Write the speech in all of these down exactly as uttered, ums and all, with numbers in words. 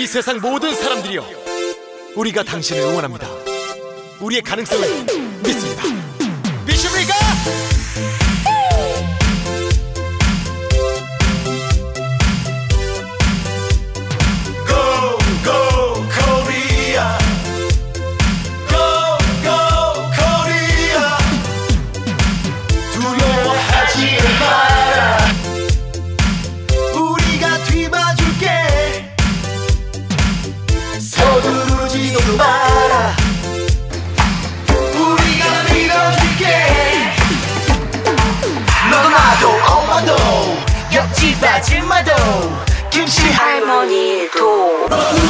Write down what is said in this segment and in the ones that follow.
세상 모든 사람들이여, 우리가 당신을 응원합니다. 우리의 가능성을 믿습니다. 믿습니까? 마라. 우리가 밀어줄게. 너도 나도 엄마도 옆집 아줌마도 김씨 할머니도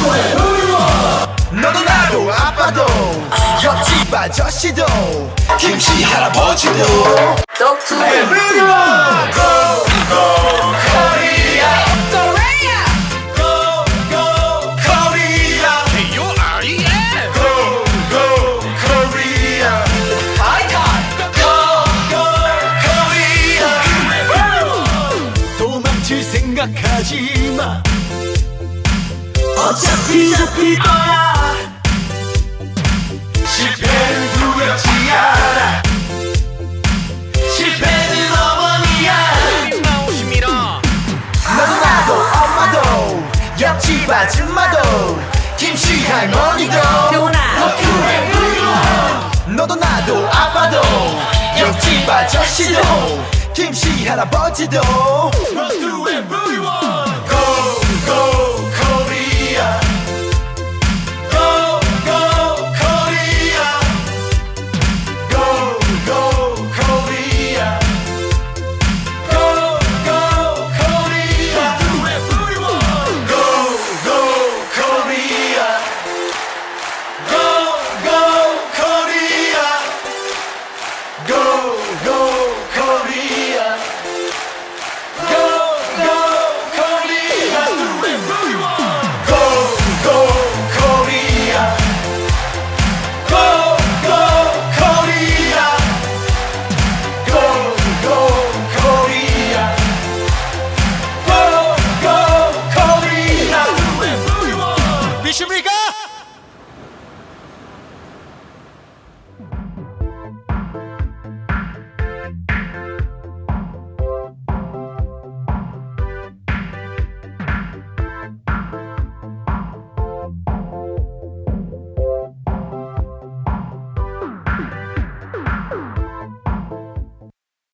너도 나도 아빠도 옆집 아저씨도 김씨 할아버지도 덕후의 뮤직비디오. Go go Korea. 생각하지마. 어차피 잡힐 거야. 실패를 두렵지 않아. 실패는 어머니야. 너도 나도 엄마도 옆집 아줌마도 김씨 할머니도 너도 나도 아빠도 옆집 아저씨도 김씨 할아버지도